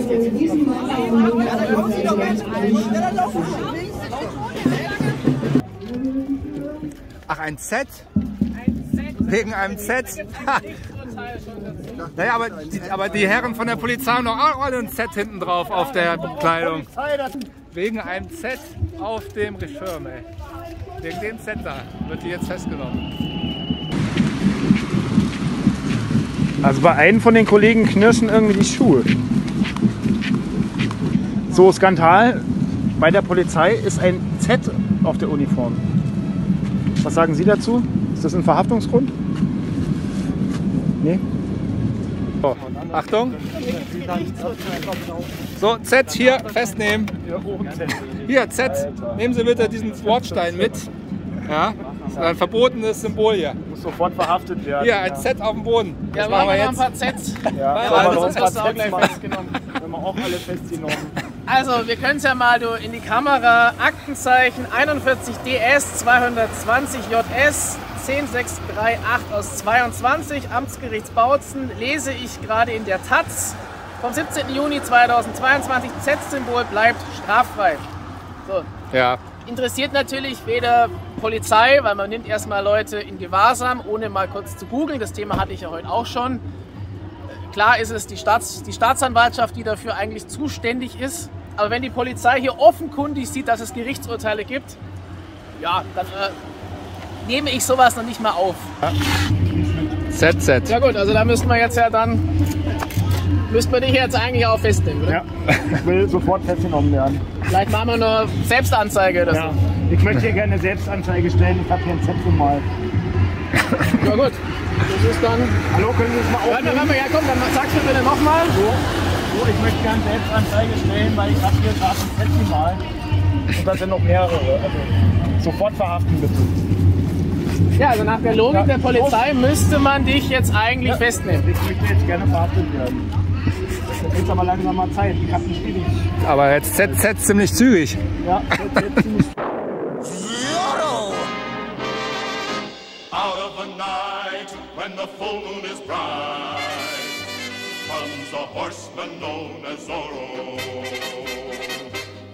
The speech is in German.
Ach, ein Z? Wegen einem Z? Naja, aber die Herren von der Polizei haben doch auch alle ein Z hinten drauf auf der Kleidung. Wegen einem Z auf dem Regenschirm, ey. Wegen dem Z da wird die jetzt festgenommen. Also bei einem von den Kollegen knirschen irgendwie die Schuhe. So, Skandal. Bei der Polizei ist ein Z auf der Uniform. Was sagen Sie dazu? Ist das ein Verhaftungsgrund? Nee? So, Achtung. So, Z hier festnehmen. Hier, Z. Nehmen Sie bitte diesen Wortstein mit. Ja, das ist ein verbotenes Symbol hier. Muss sofort verhaftet werden. Hier, ein Z auf dem Boden. Das ja, machen wir noch ein paar Zs. Ja, weil sonst wirst du auch gleich festgenommen. Wenn wir auch alle festgenommen. Also, wir können es ja mal in die Kamera. Aktenzeichen 41 DS 220 JS 10638 aus 22, Amtsgerichts Bautzen, lese ich gerade in der Taz vom 17. Juni 2022. Z-Symbol bleibt straffrei. So. Ja. Interessiert natürlich weder Polizei, weil man nimmt erstmal Leute in Gewahrsam, ohne mal kurz zu googeln. Das Thema hatte ich ja heute auch schon. Klar ist es die Staatsanwaltschaft, die dafür eigentlich zuständig ist. Aber wenn die Polizei hier offenkundig sieht, dass es Gerichtsurteile gibt, ja, dann nehme ich sowas noch nicht mal auf. ZZ. Ja gut, also da müssten wir jetzt ja dann, müssten wir dich jetzt eigentlich auch festnehmen, oder? Ja, ich will sofort festgenommen werden. Vielleicht machen wir eine Selbstanzeige oder so. Ja, ich möchte hier gerne eine Selbstanzeige stellen, ich habe hier ein Zettel mal. Ja gut, das ist dann... Hallo, können Sie das mal aufnehmen? Warte, ja komm, dann sagst du bitte nochmal. So, ich möchte gerne Selbstanzeige stellen, weil ich habe hier gerade ein Zettel mal. Und das sind noch mehrere, also sofort verhaften bitte. Ja, also nach der Logik der Polizei müsste man dich jetzt eigentlich festnehmen. Ich möchte jetzt gerne verhaftet werden. Das ist aber langsam mal Zeit. Ich habe nicht ewig. Aber jetzt ZZ ziemlich zügig. Ja, jetzt ziemlich. Out of the night, when the full moon is bright, comes a horseman known as Zorro.